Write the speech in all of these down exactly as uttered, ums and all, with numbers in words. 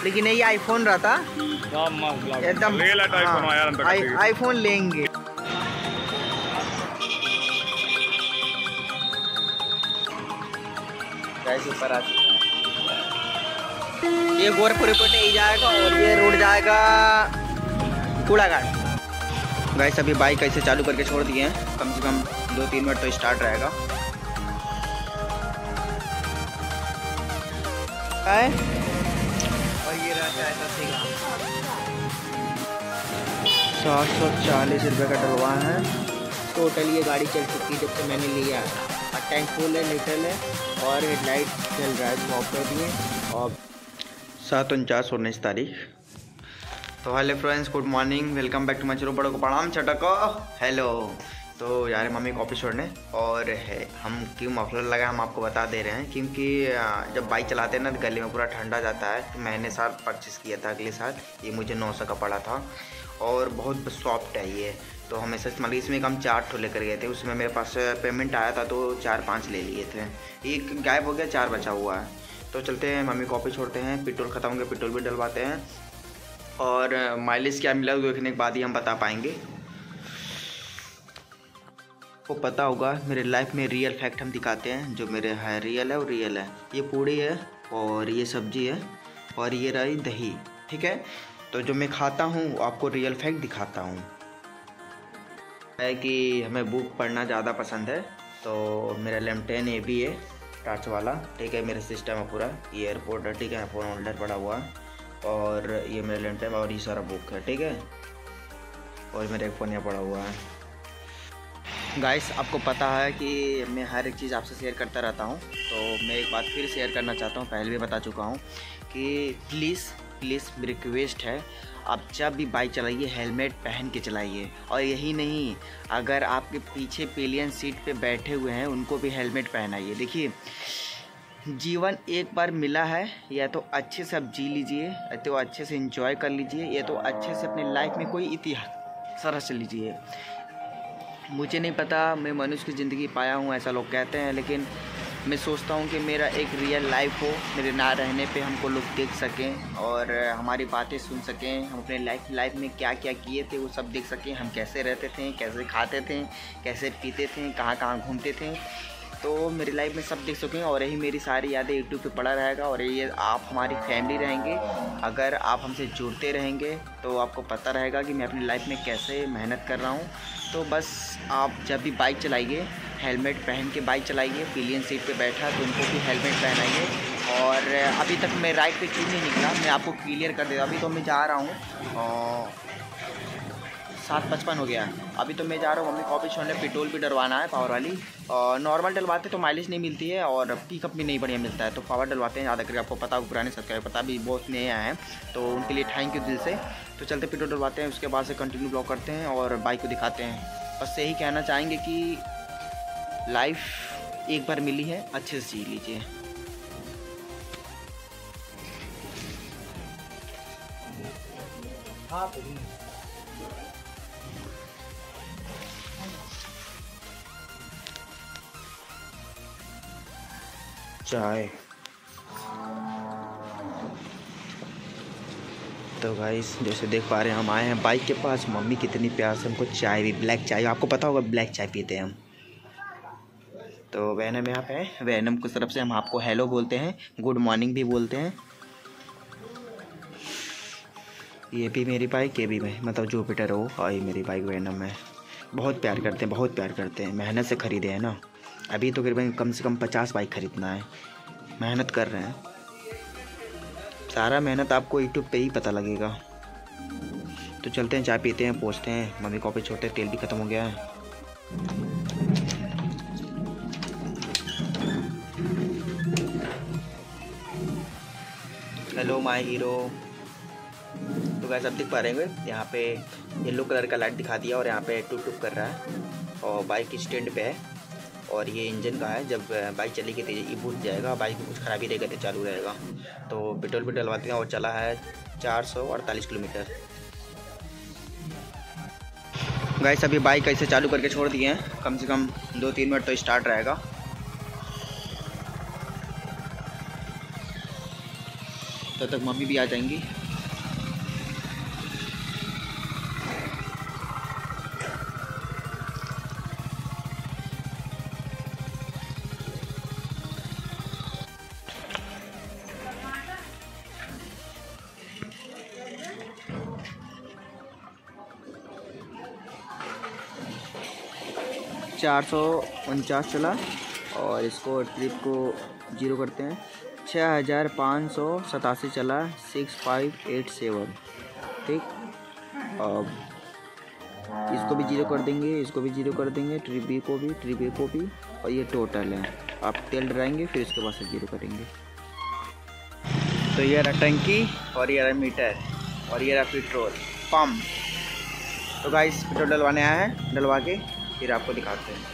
लेकिन ये आईफोन रहता एकदम आईफोन लेंगे। ऊपर आ चुका है ये गोरखपुर को नहीं जाएगा और ये रोड जाएगा कूड़ाघाट। गाइस अभी बाइक ऐसे चालू करके छोड़ दिए हैं, कम से कम दो तीन मिनट तो स्टार्ट रहेगा। और ये रहता है ऐसा सीधा सात सौ चालीस रुपये का डलवा है टोटल। ये गाड़ी चल चुकी है जब से मैंने लिया है। और टैंक फुल है, लीटर है और हेडलाइट चल रहा है ऑफ कर दिए। और सात उनचास उन्नीस तारीख। तो hello friends, good morning, welcome back to my channel. बड़ों को प्रणाम, छटको हेलो। तो यार मम्मी को ऑफिस छोड़ने और है हम क्यों मफलर लगा हम आपको बता दे रहे हैं, क्योंकि जब बाइक चलाते हैं ना तो गले में पूरा ठंडा जाता है। तो मैंने साल परचेज़ किया था अगले साल, ये मुझे नौ सौ का पड़ा था और बहुत सॉफ्ट है ये। तो हमेशा मतलब इसमें हम चार ठो लेकर गए थे, उसमें मेरे पास पेमेंट आया था तो चार पाँच ले लिए थे। एक गायब हो गया, चार बचा हुआ है। तो चलते हैं मम्मी को ऑफिस छोड़ते हैं, पेट्रोल ख़त्म हो गया, पेट्रोल भी डलवाते हैं और माइलेज क्या मिला देखने के बाद ही हम बता पाएंगे। को पता होगा मेरे लाइफ में रियल फैक्ट हम दिखाते हैं, जो मेरे है रियल है और रियल है। ये पूड़ी है और ये सब्जी है और ये रही दही, ठीक है। तो जो मैं खाता हूँ आपको रियल फैक्ट दिखाता हूँ। है कि हमें बुक पढ़ना ज़्यादा पसंद है, तो मेरा लेमटेन ए बी है टच वाला, ठीक है। मेरा सिस्टम है पूरा, ये एयरपोर्ट है, ठीक है। फ़ोन होल्डर पड़ा हुआ है और ये मेरा लेमटेन और ये सारा बुक है, ठीक है। और मेरा एक फ़ोन यहाँ पड़ा हुआ है। गाइस आपको पता है कि मैं हर एक चीज़ आपसे शेयर करता रहता हूँ, तो मैं एक बात फिर शेयर करना चाहता हूँ। पहले भी बता चुका हूँ कि प्लीज़ प्लीज़ मेरी रिक्वेस्ट है, आप जब भी बाइक चलाइए हेलमेट पहन के चलाइए। और यही नहीं, अगर आपके पीछे पिलियन सीट पे बैठे हुए हैं उनको भी हेलमेट पहनाइए। देखिए जीवन एक बार मिला है, या तो अच्छे से आप जी लीजिए, या तो अच्छे से एंजॉय कर लीजिए, या तो अच्छे से अपनी लाइफ में कोई इतिहास सरस चल लीजिए। मुझे नहीं पता मैं मनुष्य की ज़िंदगी पाया हूँ ऐसा लोग कहते हैं, लेकिन मैं सोचता हूँ कि मेरा एक रियल लाइफ हो, मेरे ना रहने पे हमको लोग देख सकें और हमारी बातें सुन सकें। हम अपने लाइफ लाइफ में क्या क्या किए थे वो सब देख सकें। हम कैसे रहते थे, कैसे खाते थे, कैसे पीते थे, कहाँ कहाँ घूमते थे, तो मेरी लाइफ में सब देख सकें। और यही मेरी सारी यादें यूट्यूब पे पड़ा रहेगा और ये आप हमारी फैमिली रहेंगे। अगर आप हमसे जुड़ते रहेंगे तो आपको पता रहेगा कि मैं अपनी लाइफ में कैसे मेहनत कर रहा हूँ। तो बस आप जब भी बाइक चलाइए हेलमेट पहन के बाइक चलाइए। पिलियन सीट पे बैठा तो उनको भी हेलमेट पहनाइए। और अभी तक मैं राइड पे क्यों नहीं निकला मैं आपको क्लियर कर देता। अभी तो मैं जा रहा हूँ और सात पचपन हो गया। अभी तो मैं जा रहा हूँ मम्मी कॉपी छोड़ने, पेट्रोल भी डलवाना है पावर वाली। और नॉर्मल डलवाते तो माइलेज नहीं मिलती है और पिकअप भी नहीं बढ़िया मिलता है, तो पावर डलवाते हैं ज़्यादा करके। आपको पता होगा पुराने सब्सक्राइबर पता भी बहुत नए आए हैं, तो उनके लिए थैंक यू दिल से। तो चलते पेट्रोल डलवाते हैं, उसके बाद से कंटिन्यू ब्लॉग करते हैं और बाइक को दिखाते हैं। बस यही कहना चाहेंगे कि लाइफ एक बार मिली है, अच्छे से जी लीजिए। हाँ चाय। तो गाइस जैसे देख पा रहे हैं हम आए हैं बाइक के पास। मम्मी कितनी प्यार से हमको चाय भी, ब्लैक चाय, आपको पता होगा ब्लैक चाय पीते हैं हम। तो वैनम यहाँ पे है, वैनम की तरफ से हम आपको हेलो बोलते हैं, गुड मॉर्निंग भी बोलते हैं। ये भी मेरी बाइक, ये भी मैं मतलब जुपिटर हो और ये मेरी बाइक वैनम है। बहुत प्यार करते हैं, बहुत प्यार करते हैं। मेहनत से ख़रीदे हैं ना, अभी तो करीबन कम से कम पचास बाइक ख़रीदना है। मेहनत कर रहे हैं, सारा मेहनत आपको यूट्यूब पे ही पता लगेगा। तो चलते हैं चाय पीते हैं, पहुँचते हैं मम्मी कॉपी छोड़ते, तेल भी ख़त्म हो गया है। Hello my hero. तो गाइस आप देख पा रहे हैं यहाँ पे येलो कलर का लाइट दिखा दिया और यहाँ पे टुक टुक कर रहा है और बाइक स्टैंड पे है। और ये इंजन का है, जब बाइक चलेगी तो ये बूझ जाएगा, बाइक में कुछ खराबी रहेगा तो चालू रहेगा। तो पेट्रोल भी डलवाते हैं और चला है चार सौ अड़तालीस किलोमीटर। गाइस अभी बाइक ऐसे चालू करके छोड़ दिए हैं, कम से कम दो तीन मिनट तो स्टार्ट रहेगा। तब तक मम्मी भी आ जाएंगी। चार सौ उनचास चला और इसको ट्रिप को जीरो करते हैं। छः हज़ार पाँच सौ सतासी चला, सिक्स फाइव एट सेवन। ठीक, अब इसको भी जीरो कर देंगे, इसको भी जीरो कर देंगे, ट्रिप बी को भी, ट्रिप ए को भी, और ये टोटल है। आप तेल डराएंगे फिर इसके बाद से जीरो करेंगे। तो ये रहा टंकी और ये रहा मीटर और ये रहा पेट्रोल पम्प। तो गाइस पेट्रोल डलवाने आया है, डलवा के फिर आपको दिखाते हैं।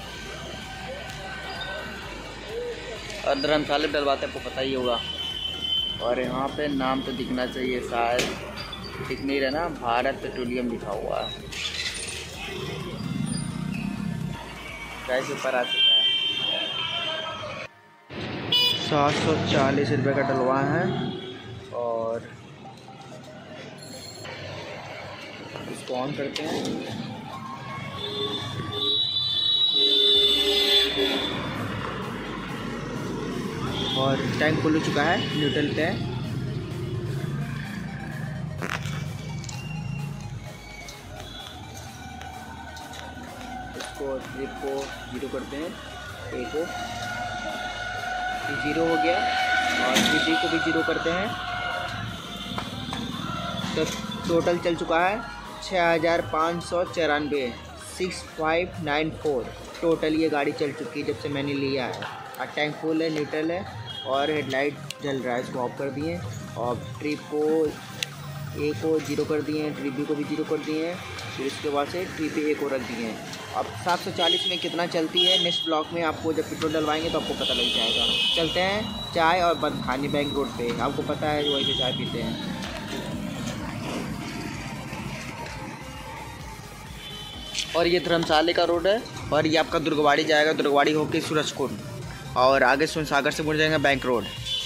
और धर्मशाला में डलवाते हैं, आपको पता ही होगा। और यहाँ पे नाम तो दिखना चाहिए, शायद दिख नहीं रहा ना, भारत पेट्रोलियम लिखा हुआ है। गैस ऊपर आ चुका है। सात सौ चालीस रुपये का डलवा है और इसको ऑन करते हैं। और टैंक फुल हो चुका है, न्यूट्रल पे है। इसको ट्रिप को जीरो करते हैं, ए को जीरो हो गया और बी को भी जीरो करते हैं। तो टोटल चल चुका है छः हज़ार पाँच सौ चौरानवे, six five nine four. Total ये गाड़ी चल चुकी है जब से मैंने लिया है। और टैंक फुल है, न्यूट्रल है और हेडलाइट जल रहा है। इसको ऑफ कर दिए और ट्रिप को ए को जीरो कर दिए हैं, ट्रिप बी को भी जीरो कर दिए हैं। फिर इसके बाद से ट्रिप ए को रख दिए हैं। अब सात सौ चालीस में कितना चलती है नेक्स्ट ब्लॉक में आपको जब पेट्रोल डलवाएंगे तो आपको पता लग जाएगा। चलते हैं चाय और बंद खाने बैंक रोड पे, आपको पता है वहीं पे चाय पीते हैं। और ये धर्मशाला का रोड है और ये आपका दुर्गवाड़ी जाएगा, दुर्गवाड़ी होके सूरजकुंड और आगे सुनसागर से मुड़ जाएगा बैंक रोड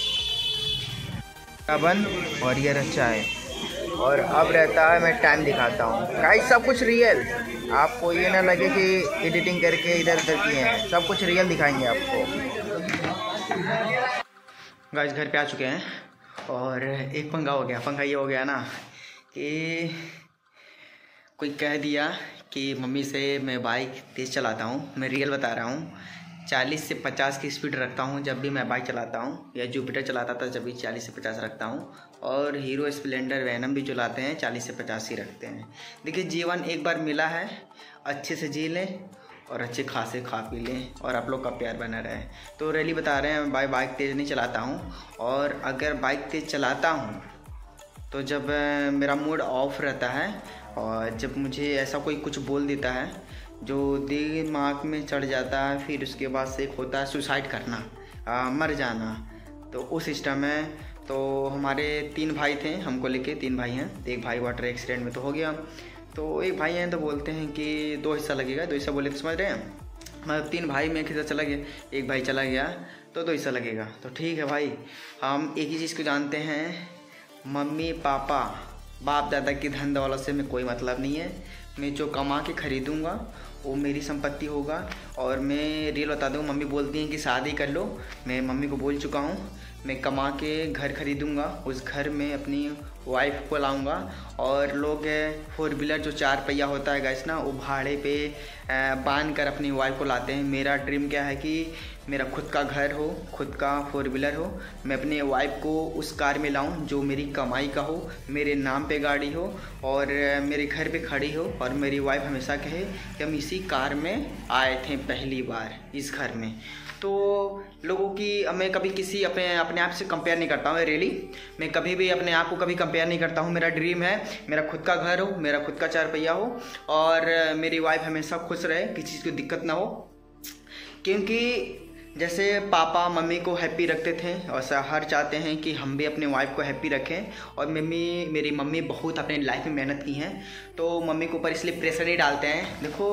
बन। और ये रचा है। और अब रहता है, मैं टाइम दिखाता हूँ गाइस, सब कुछ रियल, आपको ये ना लगे कि एडिटिंग करके इधर उधर किए हैं, सब कुछ रियल दिखाएंगे आपको। गाइस घर पे आ चुके हैं और एक पंगा हो गया। पंगा ये हो गया ना कि कोई कह दिया कि मम्मी से मैं बाइक तेज़ चलाता हूँ। मैं रियल बता रहा हूँ, चालीस से पचास की स्पीड रखता हूँ जब भी मैं बाइक चलाता हूँ, या जुपिटर चलाता था जब भी चालीस से पचास रखता हूँ। और हीरो स्प्लेंडर वैनम भी चलाते हैं, चालीस से पचास ही रखते हैं। देखिए जीवन एक बार मिला है, अच्छे से जी लें और अच्छे खासे खा पी लें और आप लोग का प्यार बना रहे। तो रैली बता रहे हैं, भाई बाइक तेज़ नहीं चलाता हूँ। और अगर बाइक तेज़ चलाता हूँ तो जब मेरा मूड ऑफ रहता है और जब मुझे ऐसा कोई कुछ बोल देता है जो दिमाग में चढ़ जाता है, फिर उसके बाद से एक होता है सुसाइड करना, आ, मर जाना। तो उस सिस्टम में तो हमारे तीन भाई थे, हमको लेके तीन भाई हैं। एक भाई वाटर एक्सीडेंट में तो हो गया, तो एक भाई हैं तो बोलते हैं कि दो हिस्सा लगेगा, दो हिस्सा बोले तो समझ रहे हैं, मतलब तीन भाई में एक हिस्सा चला गया, एक भाई चला गया तो दो हिस्सा लगेगा। तो ठीक है भाई, हम एक ही चीज़ को जानते हैं, मम्मी पापा बाप दादा की धन दौलत से मैं कोई मतलब नहीं है। मैं जो कमा के ख़रीदूँगा वो मेरी संपत्ति होगा। और मैं रियल बता दूँ, मम्मी बोलती हैं कि शादी कर लो, मैं मम्मी को बोल चुका हूँ, मैं कमा के घर खरीदूँगा, उस घर में अपनी वाइफ को लाऊंगा। और लोग फोर व्हीलर जो चार पहिया होता है गैस ना, वो भाड़े पे बांध कर अपनी वाइफ को लाते हैं। मेरा ड्रीम क्या है कि मेरा खुद का घर हो, खुद का फोर व्हीलर हो, मैं अपने वाइफ को उस कार में लाऊं जो मेरी कमाई का हो, मेरे नाम पे गाड़ी हो और मेरे घर पे खड़ी हो। और मेरी वाइफ हमेशा कहे कि हम इसी कार में आए थे पहली बार इस घर में। तो लोगों की मैं कभी किसी अपने अपने आप से कंपेयर नहीं करता हूँ। रियली मैं कभी भी अपने आप को कभी कंपेयर नहीं करता हूँ। मेरा ड्रीम है मेरा खुद का घर हो, मेरा खुद का चार पहिया हो और मेरी वाइफ हमेशा खुश रहे, किसी चीज़ को दिक्कत ना हो। क्योंकि जैसे पापा मम्मी को हैप्पी रखते थे और हर चाहते हैं कि हम भी अपने वाइफ को हैप्पी रखें। और मम्मी मेरी मम्मी बहुत अपने लाइफ में मेहनत की हैं, तो मम्मी के ऊपर इसलिए प्रेशर नहीं डालते हैं। देखो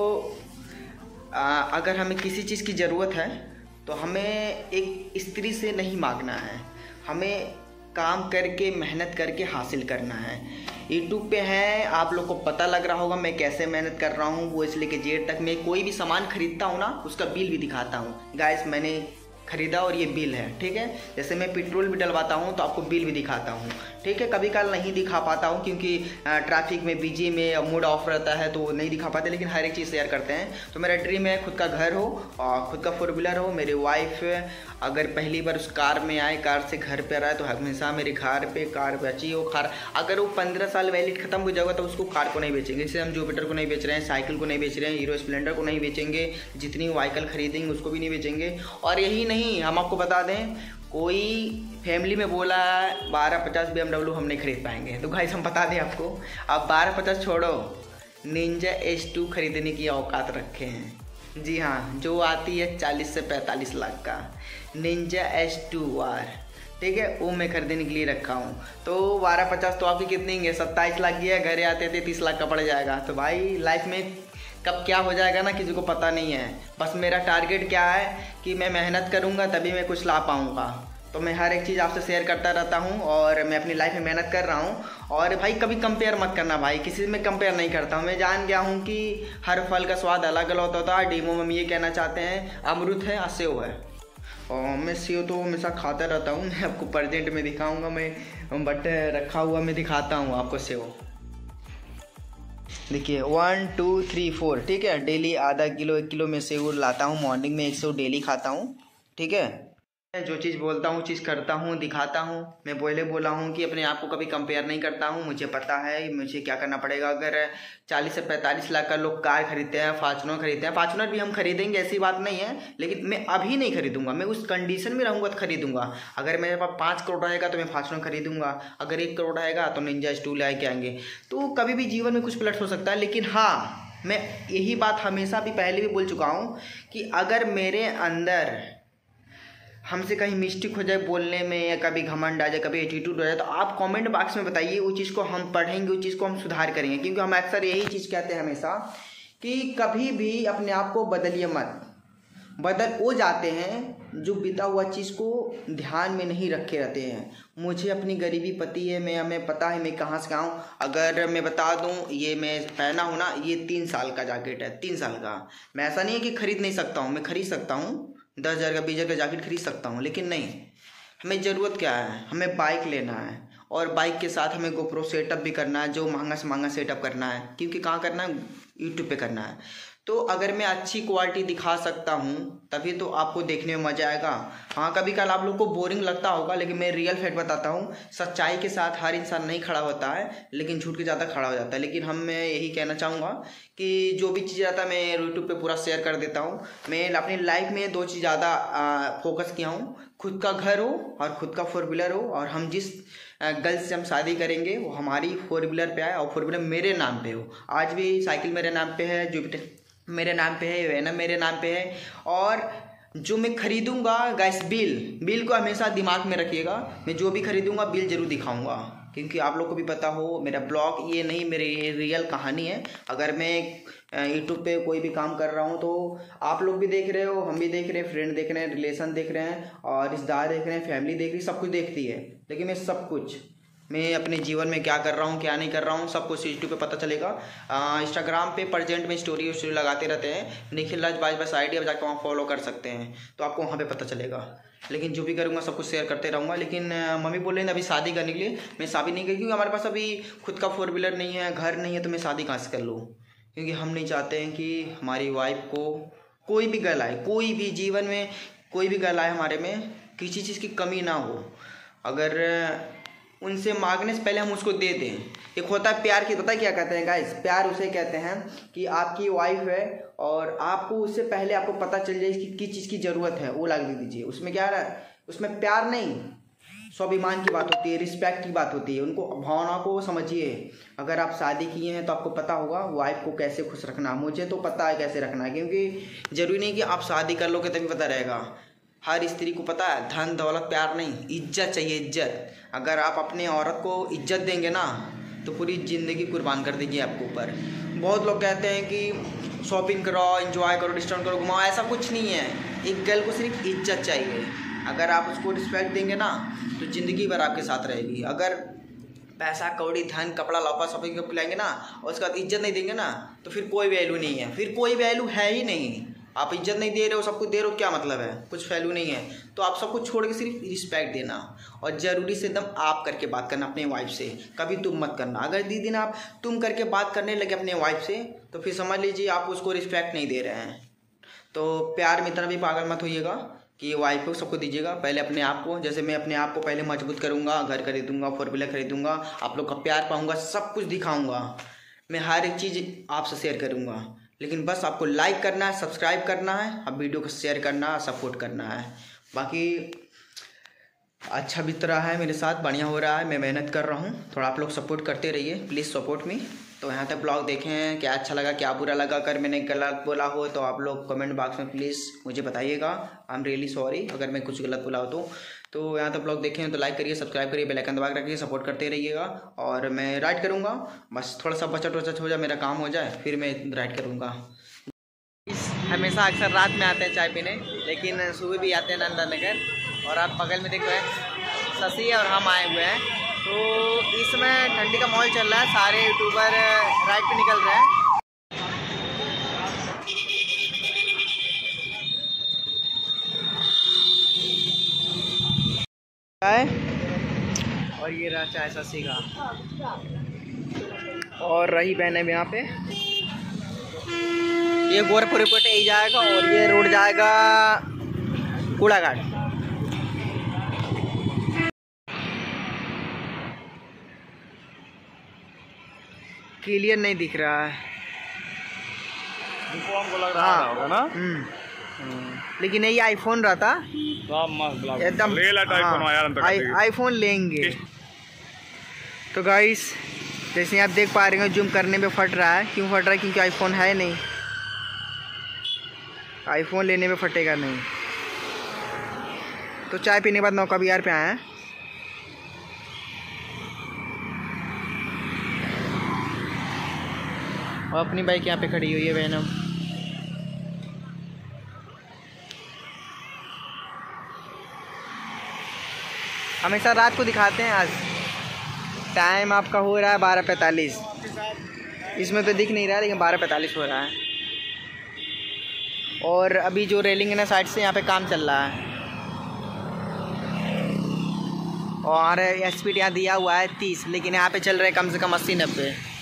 आ, अगर हमें किसी चीज़ की ज़रूरत है तो हमें एक स्त्री से नहीं मांगना है, हमें काम करके मेहनत करके हासिल करना है। यूट्यूब पे है, आप लोग को पता लग रहा होगा मैं कैसे मेहनत कर रहा हूँ। वो इसलिए कि जेड तक मैं कोई भी सामान खरीदता हूँ ना, उसका बिल भी दिखाता हूँ। गाइस मैंने खरीदा और ये बिल है, ठीक है। जैसे मैं पेट्रोल भी डलवाता हूँ तो आपको बिल भी दिखाता हूँ, ठीक है। कभी कल नहीं दिखा पाता हूँ क्योंकि ट्रैफिक में, बिजी में, मूड ऑफ रहता है तो नहीं दिखा पाते, लेकिन हर एक चीज़ शेयर करते हैं। तो मेरा ड्रीम है खुद का घर हो और खुद का फोर व्हीलर हो। मेरी वाइफ अगर पहली बार उस कार में आए, कार से घर पर आए, तो हमेशा मेरे घर पे कार बची हो। कार अगर वो पंद्रह साल वैलिड खत्म हो जाएगा तो उसको कार को नहीं बेचेंगे। जैसे हम जुपिटर को नहीं बेच रहे हैं, साइकिल को नहीं बेच रहे हैं, हीरो स्प्लेंडर को नहीं बेचेंगे, जितनी व्हीकल खरीदेंगे उसको भी नहीं बेचेंगे। और यही नहीं, हम आपको बता दें, कोई फैमिली में बोला बारह पचास बी एम डब्ल्यू हम नहीं खरीद पाएंगे, तो गाइस हम बता दें आपको, आप बारह पचास छोड़ो, निंजा एच टू खरीदने की औकात रखे हैं। जी हाँ, जो आती है चालीस से पैंतालीस लाख का निंजा एच टू आर, ठीक है, वो मैं खरीदने के लिए रखा हूँ। तो बारह पचास तो आपकी कितनी है, सत्ताईस लाख की है, घरे आते थे तीस लाख का पड़ जाएगा। तो भाई लाइफ में कब क्या हो जाएगा ना किसी को पता नहीं है। बस मेरा टारगेट क्या है कि मैं मेहनत करूँगा तभी मैं कुछ ला पाऊँगा। तो मैं हर एक चीज़ आपसे शेयर करता रहता हूँ और मैं अपनी लाइफ में मेहनत कर रहा हूँ। और भाई कभी कंपेयर मत करना भाई, किसी से मैं कंपेयर नहीं करता हूँ। मैं जान गया हूँ कि हर फल का स्वाद अलग अलग होता है। डीमो में ये कहना चाहते हैं अमरूद है, सेव है, और मैं सेव तो हमेशा खाता रहता हूँ। मैं आपको प्रेजेंट में दिखाऊँगा, मैं बट रखा हुआ मैं दिखाता हूँ आपको सेव। देखिए वन टू थ्री फोर, ठीक है। डेली आधा किलो एक किलो में सेव लाता हूँ। मॉर्निंग में एक सेव डेली खाता हूँ, ठीक है। जो चीज़ बोलता हूँ, चीज़ करता हूँ, दिखाता हूँ। मैं पहले बोला हूँ कि अपने आप को कभी कंपेयर नहीं करता हूँ। मुझे पता है मुझे क्या करना पड़ेगा। अगर चालीस से पैंतालीस लाख का लोग कार खरीदते हैं, फॉर्च्यूनर खरीदते हैं, फॉर्च्यूनर भी हम खरीदेंगे, ऐसी बात नहीं है, लेकिन मैं अभी नहीं खरीदूंगा। मैं उस कंडीशन में रहूँगा तो खरीदूंगा। अगर मेरे पास पाँच करोड़ रहेगा तो मैं फॉर्च्यूनर खरीदूंगा, अगर एक करोड़ रहेगा तो निंजा एच टू ले के आएंगे। तो कभी भी जीवन में कुछ पलट हो सकता है। लेकिन हाँ, मैं यही बात हमेशा भी पहले भी बोल चुका हूँ कि अगर मेरे अंदर हमसे कहीं मिस्टेक हो जाए बोलने में, या कभी घमंड आ जाए, कभी एटीट्यूड हो जाए, तो आप कमेंट बॉक्स में बताइए। उस चीज़ को हम पढ़ेंगे, उस चीज़ को हम सुधार करेंगे। क्योंकि हम अक्सर यही चीज़ कहते हैं हमेशा कि कभी भी अपने आप को बदलिए मत। बदल वो जाते हैं जो बीता हुआ चीज़ को ध्यान में नहीं रखे रहते हैं। मुझे अपनी गरीबी पती है, मैं हमें पता है मैं कहाँ से आऊँ। अगर मैं बता दूँ, ये मैं पहना हूँ ना, ये तीन साल का जैकेट है, तीन साल का। मैं ऐसा नहीं है कि खरीद नहीं सकता हूँ, मैं खरीद सकता हूँ, दस हज़ार का बीस हज़ार का जैकेट खरीद सकता हूँ। लेकिन नहीं, हमें ज़रूरत क्या है, हमें बाइक लेना है और बाइक के साथ हमें गोप्रो सेटअप भी करना है, जो महंगा से महंगा सेटअप करना है। क्योंकि कहाँ करना है, यूट्यूब पे करना है। तो अगर मैं अच्छी क्वालिटी दिखा सकता हूँ तभी तो आपको देखने में मज़ा आएगा। हाँ, कभी कल आप लोग को बोरिंग लगता होगा, लेकिन मैं रियल फैक्ट बताता हूँ। सच्चाई के साथ हर इंसान नहीं खड़ा होता है, लेकिन झूठ के ज़्यादा खड़ा हो जाता है। लेकिन हम मैं यही कहना चाहूँगा कि जो भी चीज़ आता है मैं यूट्यूब पे पूरा शेयर कर देता हूँ। मैं अपनी लाइफ में दो चीज़ ज़्यादा फोकस किया हूँ, खुद का घर हो और खुद का फोर व्हीलर हो। और हम जिस गर्ल से हम शादी करेंगे वो हमारी फोर व्हीलर पे आए और फोर व्हीलर मेरे नाम पे हो। आज भी साइकिल मेरे नाम पे है, जुपिटर मेरे नाम पे है, वेनम मेरे नाम पे है। और जो मैं खरीदूंगा गाइस, बिल बिल को हमेशा दिमाग में रखिएगा। मैं जो भी खरीदूंगा बिल जरूर दिखाऊंगा, क्योंकि आप लोग को भी पता हो मेरा ब्लॉग ये नहीं, मेरी रियल कहानी है। अगर मैं यूट्यूब पे कोई भी काम कर रहा हूँ तो आप लोग भी देख रहे हो, हम भी देख रहे हैं, फ्रेंड देख रहे हैं, रिलेशन देख रहे हैं, और रिश्तेदार देख रहे हैं, फैमिली देख रही है, सब कुछ देखती है। लेकिन मैं सब कुछ मैं अपने जीवन में क्या कर रहा हूँ, क्या नहीं कर रहा हूँ, सब कुछ यूट्यूब पे पता चलेगा। इंस्टाग्राम पे प्रेजेंट में स्टोरी स्टोरी लगाते रहते हैं, निखिल राज बाज बस आइडिया अब जाकर वहाँ फॉलो कर सकते हैं, तो आपको वहाँ पे पता चलेगा। लेकिन जो भी करूँगा सब कुछ शेयर करते रहूँगा। लेकिन मम्मी बोल रही है अभी शादी करने के लिए, मैं शादी नहीं करी, क्योंकि हमारे पास अभी खुद का फोर व्हीलर नहीं है, घर नहीं है, तो मैं शादी कहाँ से कर लूँ। क्योंकि हम नहीं चाहते हैं कि हमारी वाइफ को कोई भी गर्ल आए, कोई भी जीवन में कोई भी गर्ल आए हमारे में, किसी चीज़ की कमी ना हो। अगर उनसे मांगने से पहले हम उसको दे दें। एक होता है प्यार की, पता है क्या कहते हैं गाइस, प्यार उसे कहते हैं कि आपकी वाइफ है और आपको उससे पहले आपको पता चल जाए कि किस चीज़ की ज़रूरत है, वो ला के दे दीजिए। उसमें क्या है, उसमें प्यार नहीं, स्वाभिमान की बात होती है, रिस्पेक्ट की बात होती है। उनको भावना को समझिए। अगर आप शादी किए हैं तो आपको पता होगा वाइफ को कैसे खुश रखना। मुझे तो पता है कैसे रखना है, क्योंकि ज़रूरी नहीं कि आप शादी कर लोगे तभी पता रहेगा। हर स्त्री को पता है धन दौलत प्यार नहीं, इज्जत चाहिए, इज्जत। अगर आप अपने औरत को इज्जत देंगे ना तो पूरी ज़िंदगी कुर्बान कर देंगे आपके ऊपर। बहुत लोग कहते हैं कि शॉपिंग करो, एंजॉय करो, डिस्काउंट करो, घुमाओ, ऐसा कुछ नहीं है। एक गर्ल को सिर्फ इज्जत चाहिए। अगर आप उसको रिस्पेक्ट देंगे ना तो ज़िंदगी भर आपके साथ रहेगी। अगर पैसा कौड़ी धन कपड़ा लौपा सब को खिलाएंगे ना और उसके बाद इज्जत नहीं देंगे ना तो फिर कोई वैल्यू नहीं है, फिर कोई वैल्यू है ही नहीं। आप इज्जत नहीं दे रहे हो, सब कुछ दे रहे हो, क्या मतलब है, कुछ वैल्यू नहीं है। तो आप सब कुछ छोड़ के सिर्फ रिस्पेक्ट देना और ज़रूरी से एकदम आप करके बात करना अपने वाइफ से, कभी तुम मत करना। अगर दीदी ना आप तुम करके बात करने लगे अपने वाइफ से तो फिर समझ लीजिए आप उसको रिस्पेक्ट नहीं दे रहे हैं। तो प्यार में इतना भी पागल मत होइएगा कि वाइफ को सबको दीजिएगा, पहले अपने आप को। जैसे मैं अपने आप को पहले मजबूत करूँगा, घर खरीदूँगा, फोर व्हीलर खरीदूँगा, आप लोग का प्यार पाऊँगा, सब कुछ दिखाऊँगा, मैं हर एक चीज़ आपसे शेयर करूँगा। लेकिन बस आपको लाइक करना है, सब्सक्राइब करना है, अब वीडियो को शेयर करना है, सपोर्ट करना है। बाकी अच्छा बीत रहा है मेरे साथ, बढ़िया हो रहा है, मैं मेहनत कर रहा हूँ, थोड़ा आप लोग सपोर्ट करते रहिए, प्लीज़ सपोर्ट मी। तो यहाँ तक ब्लॉग देखें, क्या अच्छा लगा क्या बुरा लगा, अगर मैंने गलत बोला हो तो आप लोग कमेंट बॉक्स में प्लीज़ मुझे बताइएगा। आई एम रियली सॉरी अगर मैं कुछ गलत बोला हो तो। तो यहाँ तक ब्लॉग देखें तो लाइक करिए, सब्सक्राइब करिए, बेल आइकन दबा के रखिए, सपोर्ट करते रहिएगा। और मैं राइड करूँगा, बस थोड़ा सा बचत वचत हो जाए, मेरा काम हो जाए, फिर मैं राइड करूँगा। हमेशा अक्सर रात में आते हैं चाय पीने, लेकिन सुबह भी आते हैं नंदा नगर। और आप बगल में देख रहे हैं शशि और हम आए हुए हैं। तो इसमें ठंडी का माहौल चल रहा है, सारे यूट्यूबर राइड पे निकल रहे हैं। और ये रहा चाय शशि का, और रही बहन है यहाँ पे। ये गोरखपुर रिपोर्ट ही जाएगा और ये रोड जाएगा कूड़ाघाट। क्लियर नहीं दिख रहा है, हमको लग रहा हाँ, होगा ना। लेकिन ये आईफोन रहता एकदम, आईफोन लेंगे। तो गाइस जैसे आप देख पा रहे हो जूम करने पे फट रहा है, क्यों फट रहा है, क्योंकि आईफोन है नहीं, आईफोन लेने में फटेगा नहीं। तो चाय पीने के बाद नौका बिहार पे आए हैं। और अपनी बाइक यहाँ पे खड़ी हुई है वेनम। हमेशा रात को दिखाते हैं, आज टाइम आपका हो रहा है बारह पैंतालीस, इसमें तो दिख नहीं रहा है लेकिन बारह पैंतालीस हो रहा है। और अभी जो रेलिंग है ना साइड से, यहाँ पे काम चल रहा है। और स्पीड यहाँ दिया हुआ है तीस, लेकिन यहाँ पे चल रहे हैं कम से कम अस्सी नब्बे।